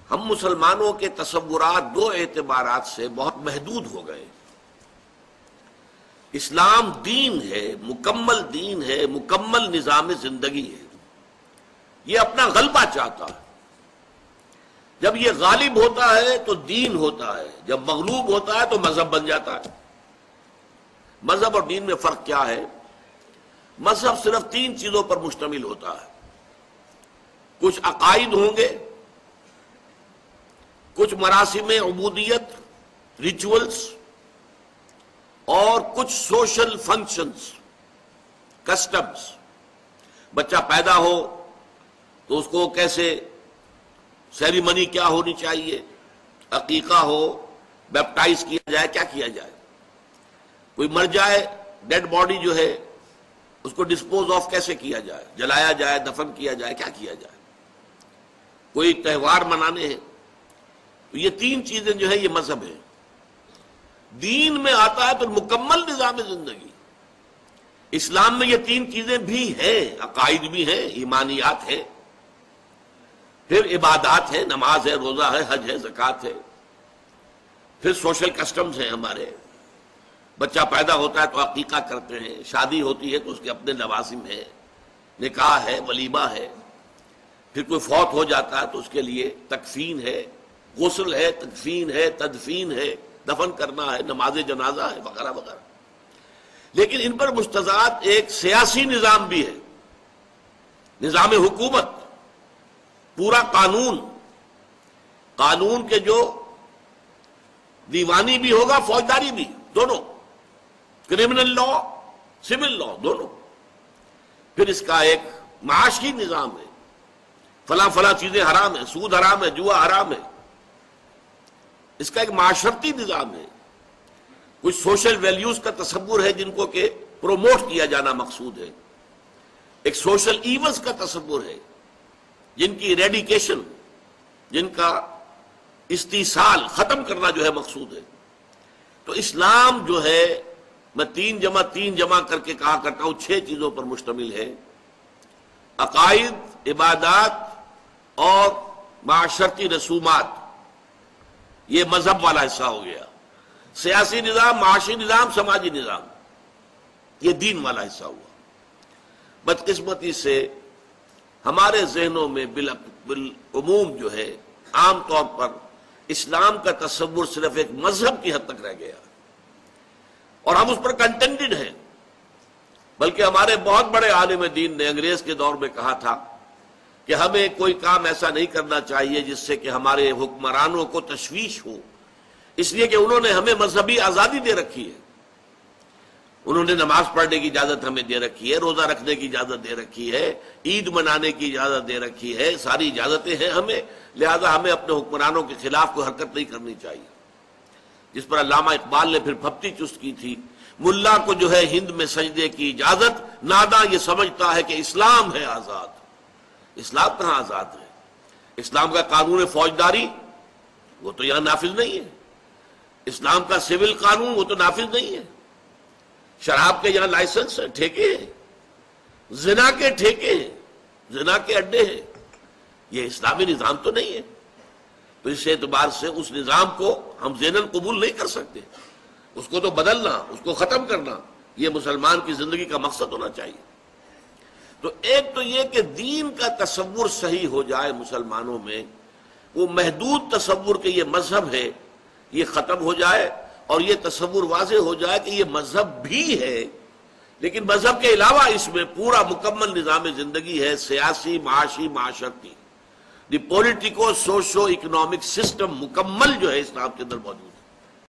ہم مسلمانوں کے تصورات دو اعتبارات سے بہت محدود ہو گئے۔ اسلام دین ہے، مکمل دین ہے، مکمل نظام زندگی ہے۔ یہ اپنا غلبہ چاہتا ہے۔ جب یہ غالب ہوتا ہے تو دین ہوتا ہے، جب مغلوب ہوتا ہے تو مذہب بن جاتا ہے۔ مذہب اور دین میں فرق کیا ہے؟ مذہب صرف تین چیزوں پر مشتمل ہوتا ہے۔ کچھ عقائد ہوں گے، کچھ مراسم عبودیت ریچولز، اور کچھ سوشل فنکشنز کسٹمز۔ بچہ پیدا ہو تو اس کو کیسے سیریمنی کیا ہونی چاہیے، عقیقہ ہو، بیپٹائز کیا جائے، کیا کیا جائے۔ کوئی مر جائے، ڈیڈ باڈی جو ہے اس کو ڈسپوز آف کیسے کیا جائے، جلایا جائے، دفن کیا جائے، کیا کیا جائے۔ کوئی تہوار منانے ہیں، تو یہ تین چیزیں جو ہے یہ مذہب ہے۔ دین میں آتا ہے تو مکمل نظام زندگی۔ اسلام میں یہ تین چیزیں بھی ہیں، عقائد بھی ہیں، ایمانیات ہیں، پھر عبادات ہے، نماز ہے، روزہ ہے، حج ہے، زکوٰۃ ہے، پھر سوشل کسٹمز ہیں ہمارے۔ بچہ پیدا ہوتا ہے تو عقیقہ کرتے ہیں، شادی ہوتی ہے تو اس کے اپنے لوازم ہیں، نکاح ہے، ولیمہ ہے، پھر کوئی فوت ہو جاتا ہے تو اس کے لیے تکفین ہے، غسل ہے، تکفین ہے، تدفین ہے، دفن کرنا ہے، نماز جنازہ ہے، وغیرہ وغیرہ۔ لیکن ان پر مستضاد ایک سیاسی نظام بھی ہے، نظام حکومت، پورا قانون۔ قانون کے جو دیوانی بھی ہوگا، فوجداری بھی، دونوں، کرمنل لا، سول لا، دونوں۔ پھر اس کا ایک معاشی نظام ہے، فلاں فلاں چیزیں حرام ہیں، سود حرام ہے، جوا حرام ہے۔ اس کا ایک معاشرتی نظام ہے، کچھ سوشل ویلیوز کا تصور ہے جن کو کہ پروموٹ کیا جانا مقصود ہے، ایک سوشل ایونز کا تصور ہے جن کی ریڈیکیشن، جن کا استیصال، ختم کرنا جو ہے مقصود ہے۔ تو اسلام جو ہے، میں تین جمع کر کے کہا کرتا ہوں، 6 چیزوں پر مشتمل ہے۔ عقائد، عبادات اور معاشرتی رسومات، یہ مذہب والا حصہ ہو گیا۔ سیاسی نظام، معاشی نظام، سماجی نظام، یہ دین والا حصہ ہوا۔ بدقسمتی سے ہمارے ذہنوں میں بالعموم جو ہے، عام طور پر اسلام کا تصور صرف ایک مذہب کی حد تک رہ گیا، اور ہم اس پر کنٹینڈڈ ہیں۔ بلکہ ہمارے بہت بڑے عالم دین نے انگریز کے دور میں کہا تھا کہ ہمیں کوئی کام ایسا نہیں کرنا چاہیے جس سے کہ ہمارے حکمرانوں کو تشویش ہو، اس لیے کہ انہوں نے ہمیں مذہبی آزادی دے رکھی ہے۔ انہوں نے نماز پڑھنے کی اجازت ہمیں دے رکھی ہے، روزہ رکھنے کی اجازت دے رکھی ہے، عید منانے کی اجازت دے رکھی ہے، ساری اجازتیں ہیں ہمیں، لہذا ہمیں اپنے حکمرانوں کے خلاف کوئی حرکت نہیں کرنی چاہیے۔ جس پر علامہ اقبال نے پھر پھپتی چست کی تھی، ملا کو جو ہے ہند میں سجدے کی اجازت، ناداں یہ سمجھتا ہے کہ اسلام ہے آزاد۔ اسلام کہاں آزاد ہے؟ اسلام کا قانون فوجداری وہ تو یہاں نافذ نہیں ہے، اسلام کا سول قانون وہ تو نافذ نہیں ہے، شراب کے یہاں لائسنس ہے، ٹھیکے ہیں، زنا کے ٹھیکے ہیں، زنا کے اڈے ہیں، یہ اسلامی نظام تو نہیں ہے۔ تو اس اعتبار سے اس نظام کو ہم ذہناً قبول نہیں کر سکتے، اس کو تو بدلنا، اس کو ختم کرنا، یہ مسلمان کی زندگی کا مقصد ہونا چاہیے۔ تو ایک تو یہ کہ دین کا تصور صحیح ہو جائے مسلمانوں میں، وہ محدود تصور کہ یہ مذہب ہے یہ ختم ہو جائے، اور یہ تصور واضح ہو جائے کہ یہ مذہب بھی ہے، لیکن مذہب کے علاوہ اس میں پورا مکمل نظام زندگی ہے، سیاسی، معاشی، معاشرتی، the politico socio economic system مکمل جو ہے اسلام کے اندر موجود ہے۔